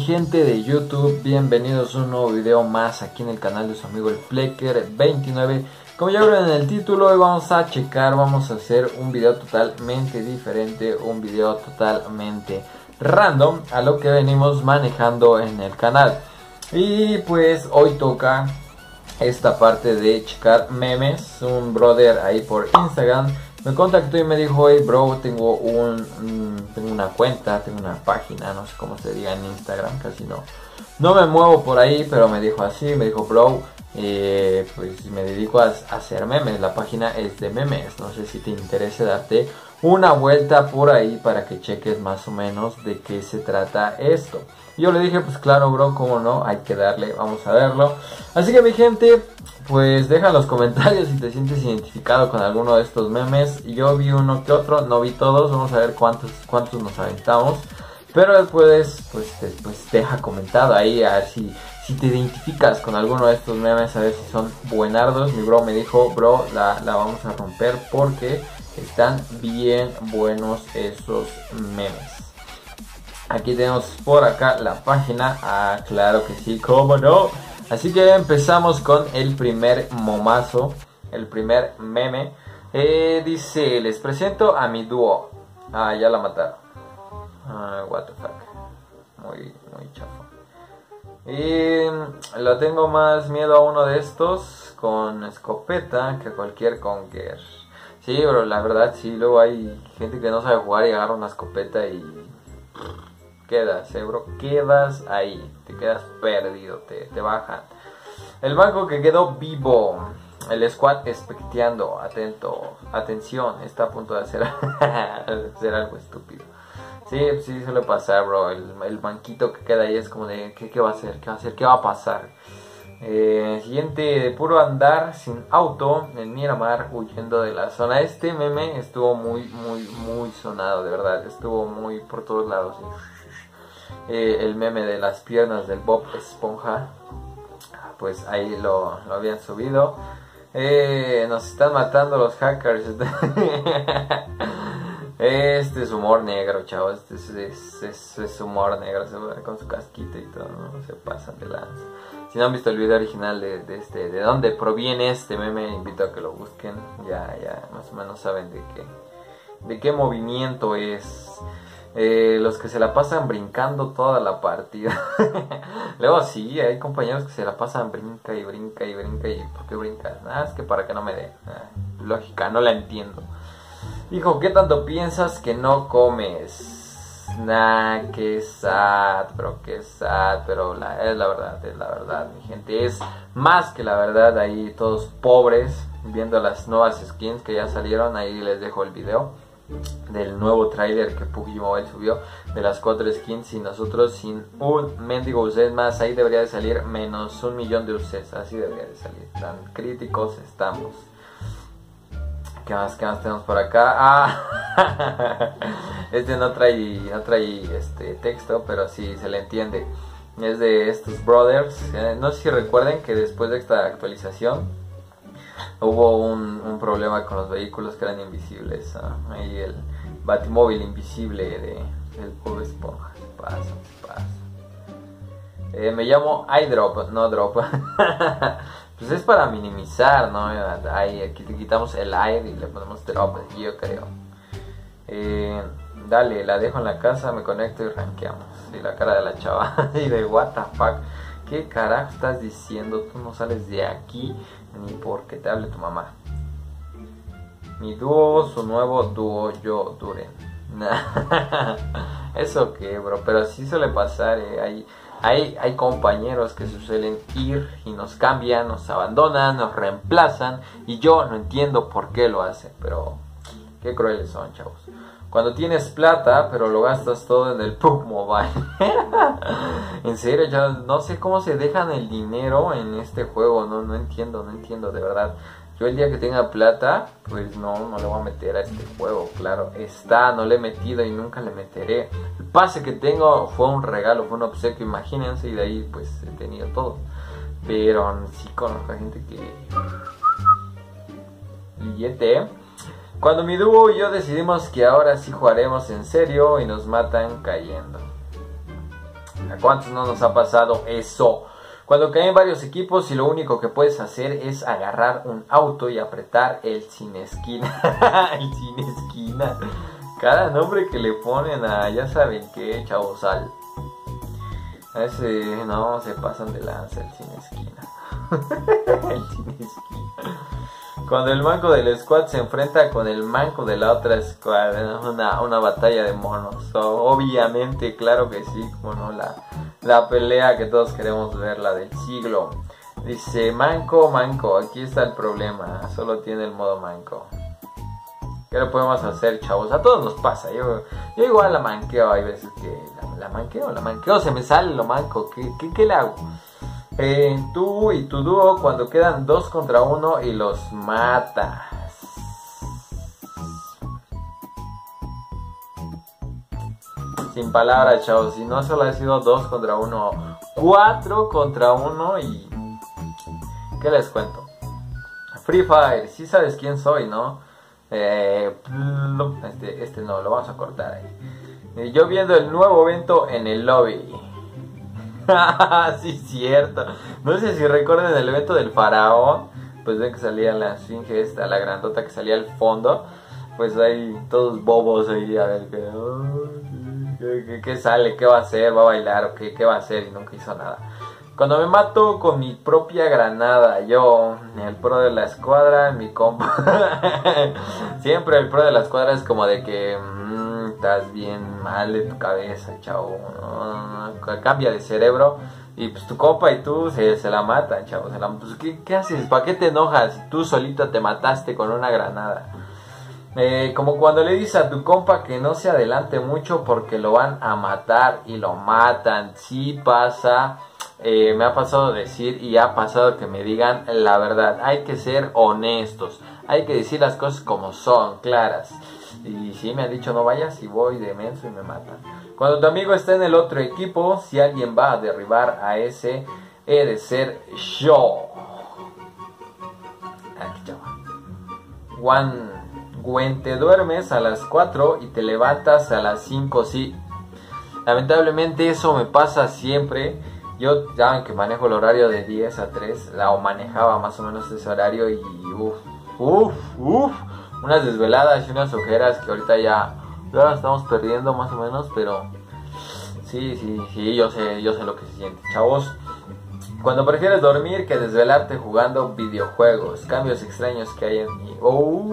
gente de YouTube? Bienvenidos a un nuevo video más aquí en el canal de su amigo el Flecker29. Como ya vieron en el título, hoy vamos a hacer un video totalmente diferente, un video totalmente random a lo que venimos manejando en el canal. Y pues hoy toca esta parte de checar memes. Un brother ahí por Instagram me contactó y me dijo: hey bro, tengo una cuenta, tengo una página, no sé cómo se diga en Instagram, casi no me muevo por ahí, pero me dijo así, me dijo: bro, pues me dedico a hacer memes, la página es de memes, no sé si te interesa darte una vuelta por ahí para que cheques más o menos de qué se trata esto. Y yo le dije: pues claro bro, cómo no, hay que darle, vamos a verlo. Así que mi gente, pues deja en los comentarios si te sientes identificado con alguno de estos memes. Yo vi uno que otro, no vi todos, vamos a ver cuántos nos aventamos. Pero después, pues deja comentado ahí a ver si te identificas con alguno de estos memes, a ver si son buenardos. Mi bro me dijo: bro, la vamos a romper porque están bien buenos esos memes. Aquí tenemos por acá la página. Ah, claro que sí, cómo no. Así que empezamos con el primer momazo, el primer meme. Dice: les presento a mi dúo. Ah, ya la mataron. What the fuck. Muy chafo. Y lo tengo más miedo a uno de estos con escopeta que a cualquier conger. Sí, bro, la verdad sí. Luego hay gente que no sabe jugar y agarra una escopeta y quedas, bro, quedas ahí, te quedas perdido, te bajan. El banco que quedó vivo, el squad especteando, atención, está a punto de hacer algo estúpido. Sí suele pasar, bro, el banquito que queda ahí es como de, ¿qué va a hacer? ¿Qué va a pasar? Siguiente, de puro andar sin auto en Miramar huyendo de la zona. Este meme estuvo muy sonado, de verdad, estuvo muy por todos lados. El meme de las piernas del Bob Esponja, pues ahí lo habían subido. Nos están matando los hackers. Este es humor negro, chavos. Este es humor negro. Se ve con su casquito y todo, ¿no? Se pasan de lanza. Si no han visto el video original de dónde proviene este meme, invito a que lo busquen. Ya más o menos saben de qué movimiento es. Los que se la pasan brincando toda la partida. Luego sí, hay compañeros que se la pasan brinca y ¿por qué brincas? Es que para que no me dé. Lógica, no la entiendo. Hijo, ¿qué tanto piensas que no comes? Qué sad, bro, qué sad. Pero es la verdad, mi gente. Es más que la verdad. Ahí todos pobres viendo las nuevas skins que ya salieron. Ahí les dejo el video del nuevo trailer que PUBG Mobile subió de las 4 skins, y nosotros sin un mendigo UC más. Ahí debería de salir menos 1 millón de UCs, así debería de salir, tan críticos estamos. ¿Qué más tenemos por acá? Este no trae texto, pero sí se le entiende. Es de estos brothers. No sé si recuerden que después de esta actualización hubo un problema con los vehículos que eran invisibles. Ahí el batimóvil invisible del Bob Esponja. Pasa. Me llamo iDrop, no Drop. Pues es para minimizar, ¿no? Ahí, aquí le quitamos el aire y le ponemos Drop, yo creo. Dale, la dejo en la casa, me conecto y rankeamos. Y la cara de la chava. Y de what the fuck. ¿Qué carajo estás diciendo? Tú no sales de aquí ni porque te hable tu mamá. Mi dúo, su nuevo dúo, yo, Duren. Eso qué, bro, pero sí suele pasar, Hay compañeros que se suelen ir y nos cambian, nos abandonan, nos reemplazan, y yo no entiendo por qué lo hacen, pero qué crueles son, chavos. Cuando tienes plata, pero lo gastas todo en el PUBG Mobile. En serio, ya no sé cómo se dejan el dinero en este juego. No entiendo, de verdad. Yo el día que tenga plata, pues no le voy a meter a este juego, claro. No le he metido y nunca le meteré. El pase que tengo fue un regalo, fue un obsequio, imagínense, y de ahí pues he tenido todo. Pero sí conozco a gente que... Billete. Cuando mi dúo y yo decidimos que ahora sí jugaremos en serio y nos matan cayendo. ¿A cuántos no nos ha pasado eso? Cuando caen varios equipos y lo único que puedes hacer es agarrar un auto y apretar el sin esquina. El sin esquina. Cada nombre que le ponen a ya saben qué, chavos, a ese no se pasan de lanza, el sin esquina. El sin esquina. Cuando el manco del squad se enfrenta con el manco de la otra squad, una batalla de monos. Obviamente, claro que sí, como no, la pelea que todos queremos ver, la del siglo. Dice, manco, aquí está el problema, solo tiene el modo manco. ¿Qué le podemos hacer, chavos? A todos nos pasa, yo igual la manqueo, hay veces que la manqueo, se me sale lo manco, ¿qué le hago? Tú y tu dúo cuando quedan 2 contra 1 y los matas. Sin palabras, chavos. Si no solo ha sido 2 contra 1, 4 contra 1 y... ¿qué les cuento? Free Fire, sí sabes quién soy, ¿no? Este no, lo vamos a cortar ahí. Yo viendo el nuevo evento en el lobby. Sí, cierto. No sé si recuerdan el evento del faraón. Pues ven que salía la esfinge esta, la grandota que salía al fondo. Pues ahí todos bobos ahí a ver qué sale, qué va a hacer, va a bailar o qué va a hacer, y nunca hizo nada. Cuando me mato con mi propia granada, yo, el pro de la escuadra, mi compa. Siempre el pro de la escuadra es como de que estás bien mal de tu cabeza, chavo. Cambia de cerebro. Y pues tu compa y tú se la matan, chavos. Pues, ¿qué haces? ¿Para qué te enojas si tú solito te mataste con una granada? Como cuando le dices a tu compa que no se adelante mucho porque lo van a matar y lo matan. Sí pasa. Me ha pasado decir y ha pasado que me digan la verdad. Hay que ser honestos. Hay que decir las cosas como son, claras. Y sí me han dicho no vayas y voy de menso y me matan. Cuando tu amigo está en el otro equipo, si alguien va a derribar a ese, he de ser yo. Aquí, chaval. Gwen, te duermes a las 4 y te levantas a las 5, sí. Lamentablemente eso me pasa siempre. Yo ya ven que manejo el horario de 10 a 3, o manejaba más o menos ese horario y unas desveladas y unas ojeras que ahorita ya las estamos perdiendo más o menos, pero sí, yo sé lo que se siente, chavos. Cuando prefieres dormir que desvelarte jugando videojuegos, cambios extraños que hay en mí.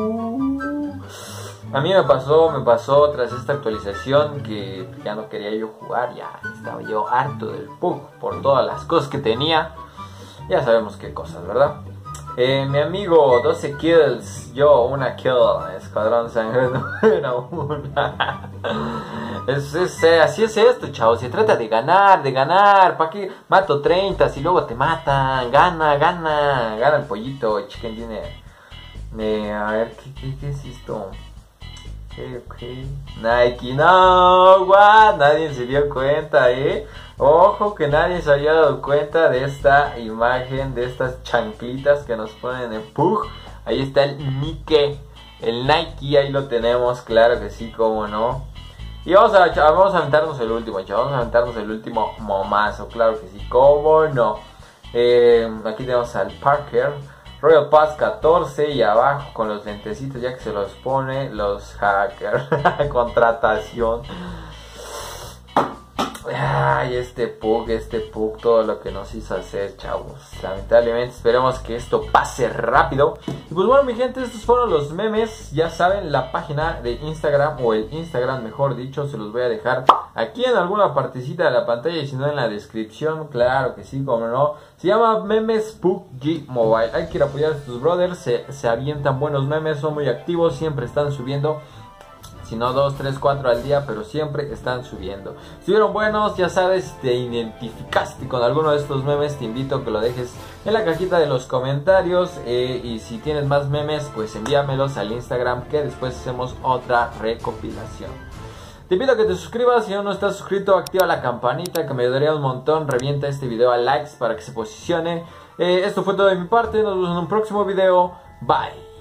A mí me pasó tras esta actualización que ya no quería yo jugar, ya estaba yo harto del PUBG por todas las cosas que tenía. Ya sabemos qué cosas, ¿verdad? Mi amigo 12 kills, yo una kill, escuadrón sangre era una. Así es esto, chavos, se trata de ganar, ¿para qué mato 30 si luego te matan? Gana el pollito, chicken dinner. A ver, ¿qué es esto? Okay. Nike, no, what? Nadie se dio cuenta, Ojo que nadie se había dado cuenta de esta imagen, de estas chanclitas que nos ponen en PUBG. Ahí está el Nike, ahí lo tenemos, claro que sí, cómo no. Y vamos a aventarnos el último, chavos, vamos a aventarnos el último momazo, claro que sí, cómo no. Aquí tenemos al Parker. Royal Pass 14 y abajo con los lentecitos ya que se los pone los hackers. Contratación. Ay, este PUBG, todo lo que nos hizo hacer, chavos. Lamentablemente, esperemos que esto pase rápido. Y pues bueno, mi gente, estos fueron los memes. Ya saben, la página de Instagram, o el Instagram mejor dicho, se los voy a dejar aquí en alguna partecita de la pantalla, y si no en la descripción, claro que sí, como no. Se llama Memes PUBG Mobile. Hay que ir a apoyar a estos brothers, se avientan buenos memes, son muy activos, siempre están subiendo. Si no 2, 3, 4 al día, pero siempre están subiendo. Si vieron buenos, ya sabes, si te identificaste con alguno de estos memes, te invito a que lo dejes en la cajita de los comentarios. Y si tienes más memes, pues envíamelos al Instagram, que después hacemos otra recopilación. Te invito a que te suscribas, si aún no estás suscrito, activa la campanita que me ayudaría un montón. Revienta este video a likes para que se posicione. Esto fue todo de mi parte, nos vemos en un próximo video. Bye.